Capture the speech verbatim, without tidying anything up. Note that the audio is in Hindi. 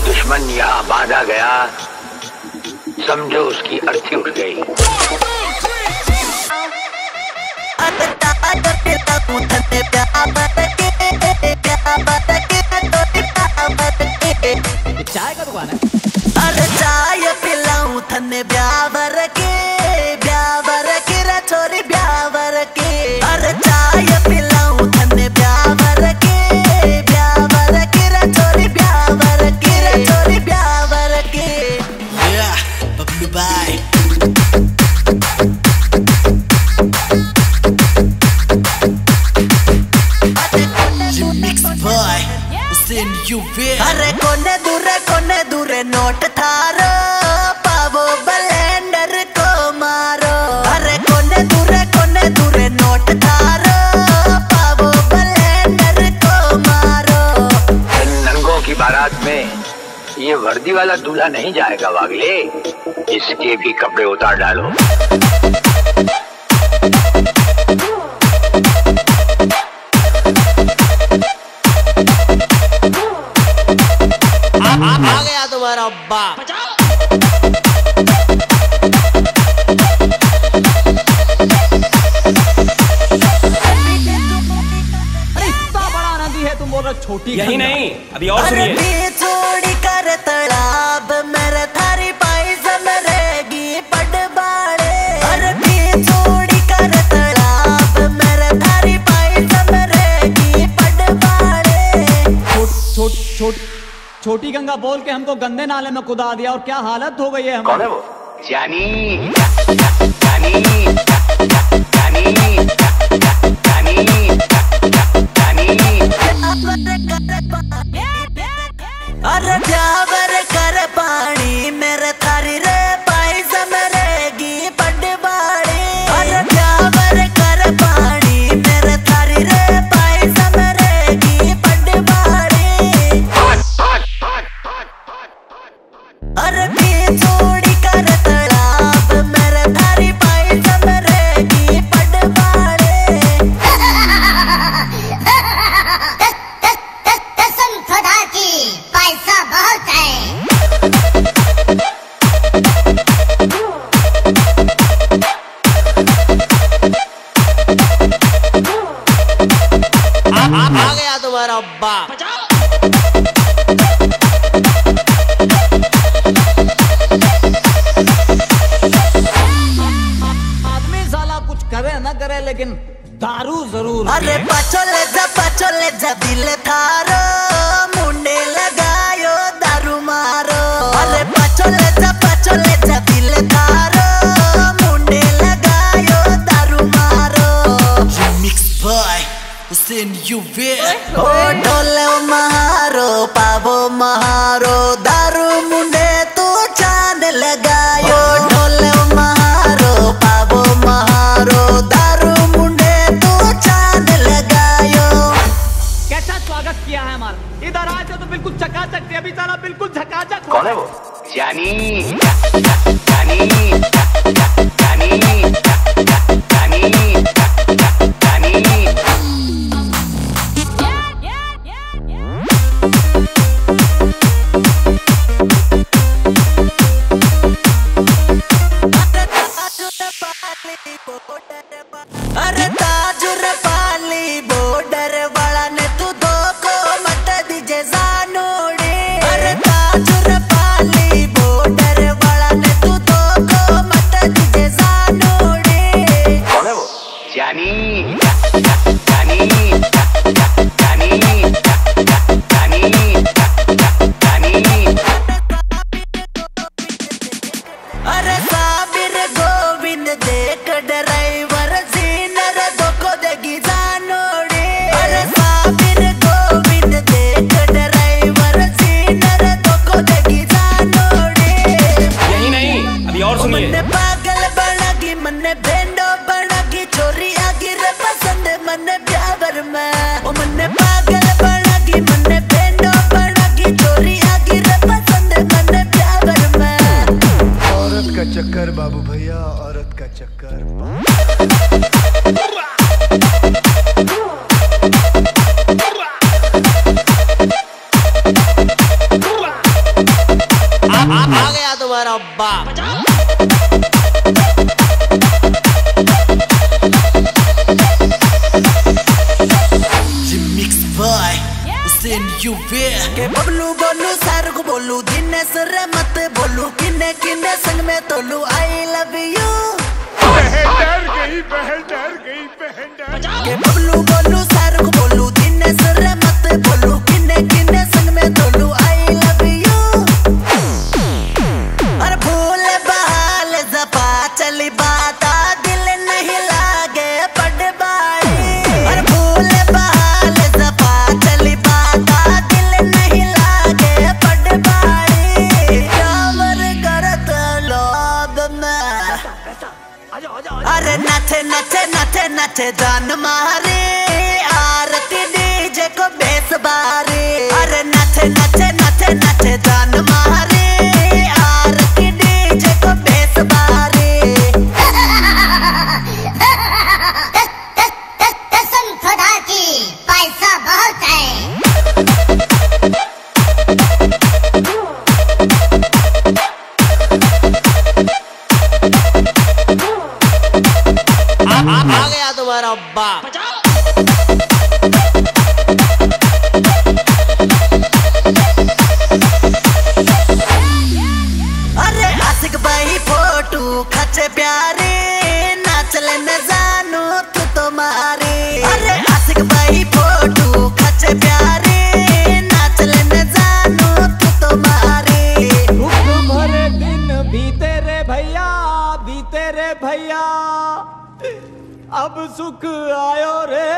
दुश्मन यहाँ बांधा गया, समझो उसकी अर्थी उठ गई। चाय का दुकान है। अरे चाय पिलाऊं थने ब्यावर के, ब्यावर के रे छोरी ब्यावर के। अरे चाय पिलाऊं थने ब्यावर के, ब्यावर के रे छोरी ब्यावर के रे छोरी ब्यावर के। या बबलू भाई मिक्स बॉय हुसैन यूवे। अरे कोने दूरे कोने दूरे नोट थारो, पावो ब्लेंडर को मारो। अरे कोने दूरे कोने दूरे नोट थारो, पावो ब्लेंडर को मारो। इन नंगों की बारात में ये वर्दी वाला दूल्हा नहीं जाएगा वागले, इसके भी कपड़े उतार डालो। आ गया तुम्हारा बाप। अरे इतना बड़ा नदी है, तुम बोल रहे छोटी? यही नहीं, अभी और सुनिए। चोरी कर तालाब मेरे थारी पाइजम रहेगी पटबाड़े। अरे चोरी कर तालाब मेरे थारी पाइजम रहेगी पटबाड़े। छोट छोट छोट छोटी गंगा बोल के हमको गंदे नाले में कुदा दिया, और क्या हालत हो गई है। कौन है वो? जानी जानी जानी जानी अरे ब्यावर कर पानी मेरे थारी रे पाइजम रहेगी पटबाड़ी। अरे ब्यावर कर पानी मेरे थारी रे पाइजम रहेगी पटबाड़ी। अरे चोरी कर तालाब मेरे थारी पाइजम रहेगी पटबाड़ी। कसम खुदा की पैसा बहुत है। आ गया तुम्हारा बाप। आदमी साला कुछ करे न करे लेकिन दारू जरूर। अरे पचोले जा पचोले जा दिल थारो, मुंडे लगायो दारू मारो। अरे पचोले जा पचोले जा दिल थारो, मुंडे लगायो दारू मारो। मिक्स बॉय हुसैन यूवे। ओ ढोले महारो पावो महारो, दारू मुंडे तू चांद लगायो। ढोले महारो पावो महारो, दारू मुंडे तू चांद लगायो। कैसा स्वागत किया है हमारा, इधर आके तो बिल्कुल चकाचक थी, अभी साला बिल्कुल झकाझक हो। कौन है वो? जानी जानी जानी जानी जानी। अरे ताजुर पाली बॉर्डर वाला ने तू दो को मत दीजे जानोड़े। अरे ताजुर पाली बॉर्डर वाला ने तू दो को मत दीजे जानोड़े। कौन है वो? जानी जानी जानी जानी जानी। अरे साबिर गोविंद देख ड्राइवर सीनर धोखो देगी जानोड़े। अरे साबिर गोविंद देख ड्राइवर सीनर धोखो देगी जानोड़े। यही नहीं, अभी और सुनिए। मन्ने पागल बनागी मन्ने भेंडो बनागी, छोरी आगी रे पसंद मन्ने ब्यावर में। ओ मन्ने पागल बनागी मन्ने भेंडो बनागी, छोरी आगी रे पसंद मन्ने ब्यावर में। औरत का चक्कर बाबू भैया, औरत का चक्कर। अब्बा। के बबलू बोलू सारू को बोलू दिने सरे मत बोलू किन्ने किन्ने संग में तोलू आई लव यू। बहन डर गई बहन डर गई बहन डर के बबलू बोलू सारू को बोलू दिने सरे मत बोलू किन्ने किन्ने संग में तोलू आई लव यू। और भूल बहाल जपा चली बाता दिल नहीं लागे पड़ बाड़ी। और भूल बहाल जपा चली बाता दिल नहीं लागे पड़ बाड़ी। रावर करत लोभ में अरे नचे नचे नचे नचे जान मारे आरती डीजे को बेस बारे। अरे नचे नचे नचे नचे जान मारे आरती डीजे को बेस बारे। कसम खुदा की पैसा बहुत है। आ गया तुम्हारा अब्बा। अरे आशिक भाई फोटो खचे प्यारे नाच लेने जानू तू तो मारे। अरे आशिक भाई फोटो खचे प्यारे नाच लेने जानू तू तो मारे। दुख भरे दिन बीते रे भैया बीते रे भैया अब सुख आयो रे